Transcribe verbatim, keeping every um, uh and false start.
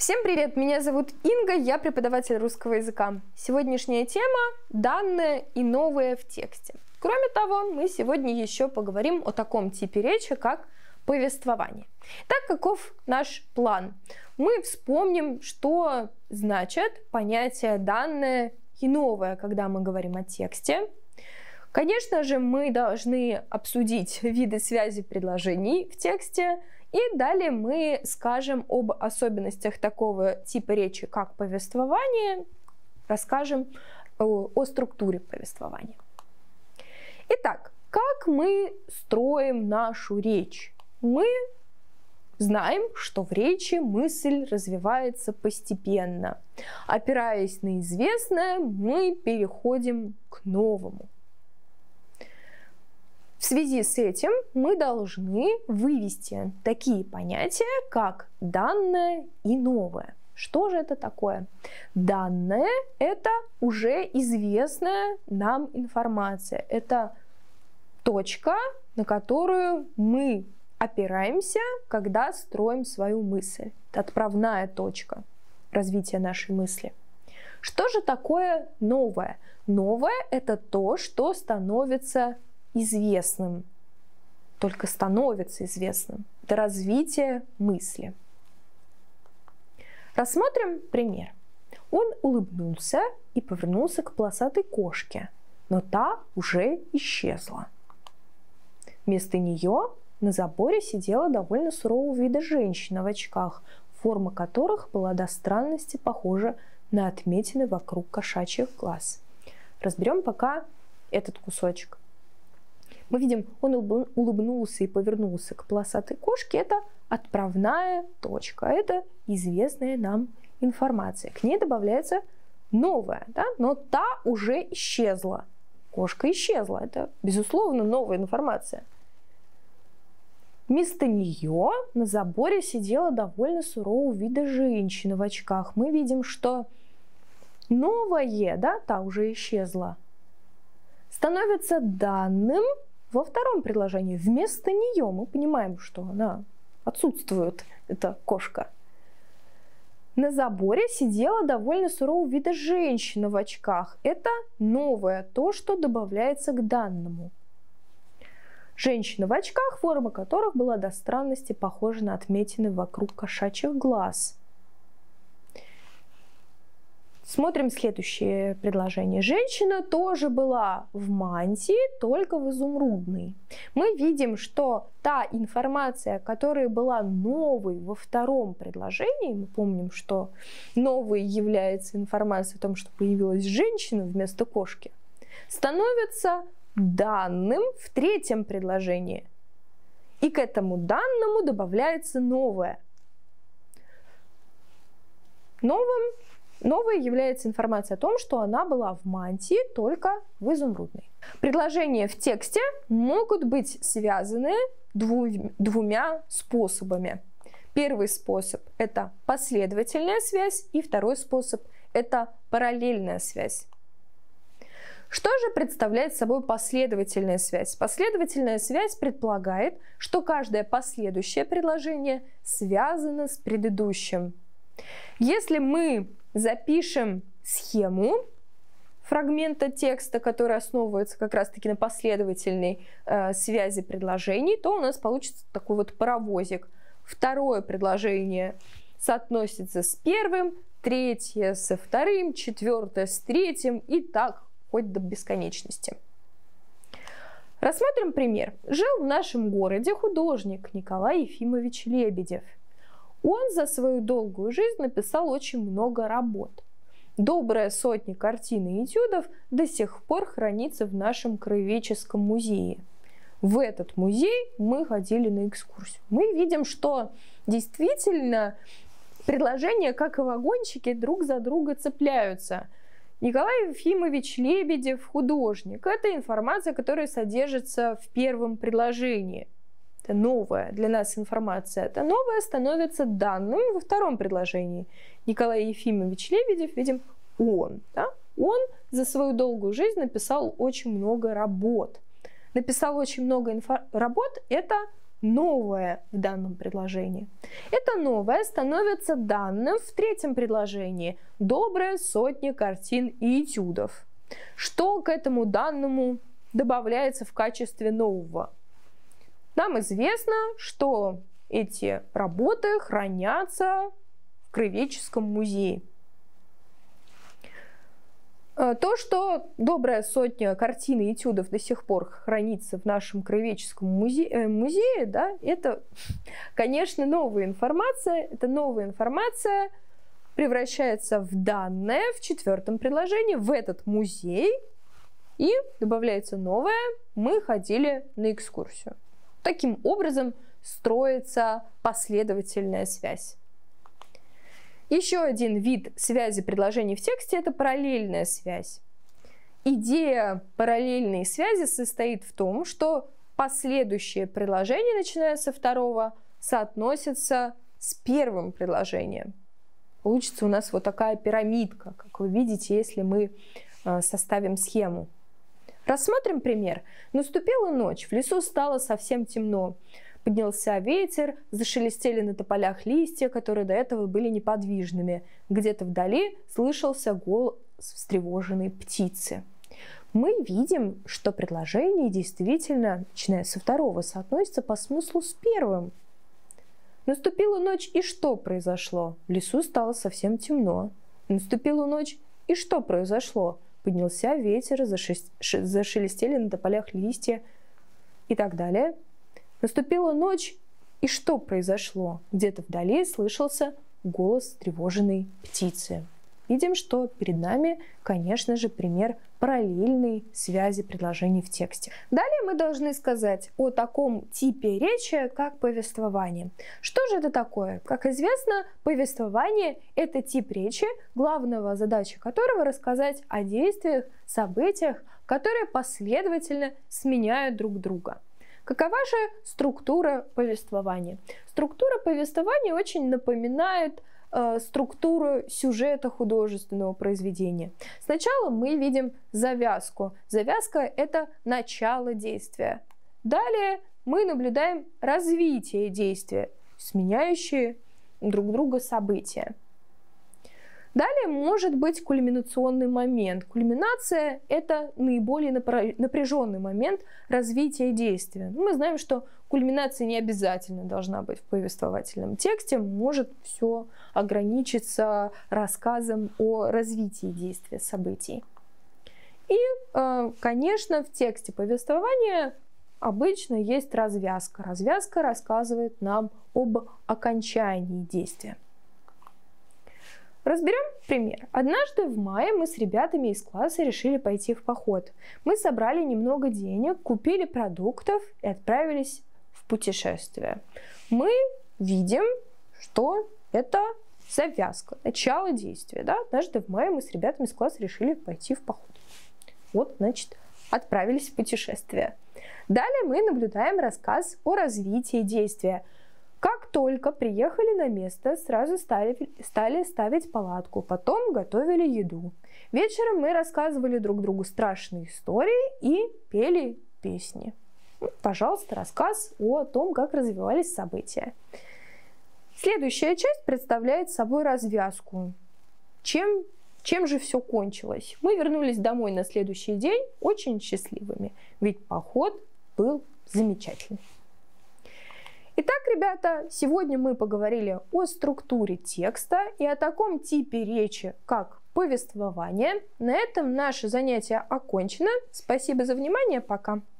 Всем привет! Меня зовут Инга, я преподаватель русского языка. Сегодняшняя тема – данные и новые в тексте. Кроме того, мы сегодня еще поговорим о таком типе речи, как повествование. Так, каков наш план? Мы вспомним, что значит понятие «данные» и «новое», когда мы говорим о тексте. Конечно же, мы должны обсудить виды связи предложений в тексте, и далее мы скажем об особенностях такого типа речи, как повествование, расскажем о, о структуре повествования. Итак, как мы строим нашу речь? Мы знаем, что в речи мысль развивается постепенно. Опираясь на известное, мы переходим к новому. В связи с этим мы должны вывести такие понятия, как данное и новое. Что же это такое? Данное – это уже известная нам информация. Это точка, на которую мы опираемся, когда строим свою мысль. Это отправная точка развития нашей мысли. Что же такое новое? Новое – это то, что становится известным, только становится известным. Это развитие мысли. Рассмотрим пример. Он улыбнулся и повернулся к полосатой кошке, но та уже исчезла. Вместо нее на заборе сидела довольно сурового вида женщина в очках, форма которых была до странности похожа на отметины вокруг кошачьих глаз. Разберем пока этот кусочек. Мы видим, он улыбнулся и повернулся к полосатой кошке. Это отправная точка, это известная нам информация. К ней добавляется новая, да? Но та уже исчезла. Кошка исчезла, это, безусловно, новая информация. Вместо нее на заборе сидела довольно сурового вида женщина в очках. Мы видим, что новое, да, та уже исчезла, становится данным во втором предложении. Вместо нее мы понимаем, что она отсутствует, эта кошка. На заборе сидела довольно сурового вида женщина в очках. Это новое, то, что добавляется к данному. Женщина в очках, форма которых была до странности похожа на отметины вокруг кошачьих глаз. Смотрим следующее предложение. Женщина тоже была в мантии, только в изумрудной. Мы видим, что та информация, которая была новой во втором предложении, мы помним, что новой является информация о том, что появилась женщина вместо кошки, становится данным в третьем предложении. И к этому данному добавляется новое. Новым Новой является информация о том, что она была в мантии, только в изумрудной. Предложения в тексте могут быть связаны двумя способами. Первый способ – это последовательная связь, и второй способ – это параллельная связь. Что же представляет собой последовательная связь? Последовательная связь предполагает, что каждое последующее предложение связано с предыдущим. Если мы запишем схему фрагмента текста, который основывается как раз-таки на последовательной э, связи предложений, то у нас получится такой вот паровозик. Второе предложение соотносится с первым, третье со вторым, четвертое с третьим и так хоть до бесконечности. Рассмотрим пример. Жил в нашем городе художник Николай Ефимович Лебедев. Он за свою долгую жизнь написал очень много работ. Добрая сотня картин и этюдов до сих пор хранится в нашем краеведческом музее. В этот музей мы ходили на экскурсию. Мы видим, что действительно предложения, как и вагончики, друг за друга цепляются. Николай Ефимович Лебедев, художник. Это информация, которая содержится в первом предложении. Это новая для нас информация. Это новое становится данным во втором предложении. Николай Ефимович Лебедев, видим, он. Да? Он за свою долгую жизнь написал очень много работ. Написал очень много инфо- работ – это новое в данном предложении? Это новое становится данным в третьем предложении. Добрая сотня картин и этюдов. Что к этому данному добавляется в качестве нового? Нам известно, что эти работы хранятся в Краеведческом музее. То, что добрая сотня картин и этюдов до сих пор хранится в нашем Краеведческом музее, музее, да, это, конечно, новая информация. Эта новая информация превращается в данное в четвертом предложении, в этот музей, и добавляется новое: мы ходили на экскурсию. Таким образом строится последовательная связь. Еще один вид связи предложений в тексте – это параллельная связь. Идея параллельной связи состоит в том, что последующие предложения, начиная со второго, соотносятся с первым предложением. Получится у нас вот такая пирамидка, как вы видите, если мы составим схему. Рассмотрим пример. Наступила ночь, в лесу стало совсем темно. Поднялся ветер, зашелестели на тополях листья, которые до этого были неподвижными. Где-то вдали слышался голос встревоженной птицы. Мы видим, что предложение действительно, начиная со второго, соотносится по смыслу с первым. Наступила ночь, и что произошло? В лесу стало совсем темно. Наступила ночь, и что произошло? Поднялся ветер, зашелестели на тополях листья и так далее. Наступила ночь, и что произошло? Где-то вдали слышался голос тревоженной птицы. Видим, что перед нами, конечно же, пример параллельной связи предложений в тексте. Далее мы должны сказать о таком типе речи, как повествование. Что же это такое? Как известно, повествование – это тип речи, главная задача которого – рассказать о действиях, событиях, которые последовательно сменяют друг друга. Какова же структура повествования? Структура повествования очень напоминает э, структуру сюжета художественного произведения. Сначала мы видим завязку. Завязка – это начало действия. Далее мы наблюдаем развитие действия, сменяющие друг друга события. Далее может быть кульминационный момент. Кульминация – это наиболее напряженный момент развития действия. Мы знаем, что кульминация не обязательно должна быть в повествовательном тексте, может все ограничиться рассказом о развитии действия событий. И, конечно, в тексте повествования обычно есть развязка. Развязка рассказывает нам об окончании действия. Разберем пример. Однажды в мае мы с ребятами из класса решили пойти в поход. Мы собрали немного денег, купили продуктов и отправились в путешествие. Мы видим, что это завязка, начало действия. Да? Однажды в мае мы с ребятами из класса решили пойти в поход. Вот, значит, отправились в путешествие. Далее мы наблюдаем рассказ о развитии действия. Как только приехали на место, сразу стали, стали ставить палатку, потом готовили еду. Вечером мы рассказывали друг другу страшные истории и пели песни. Пожалуйста, рассказ о том, как развивались события. Следующая часть представляет собой развязку. Чем, чем же все кончилось? Мы вернулись домой на следующий день очень счастливыми, ведь поход был замечательный. Итак, ребята, сегодня мы поговорили о структуре текста и о таком типе речи, как повествование. На этом наше занятие окончено. Спасибо за внимание. Пока.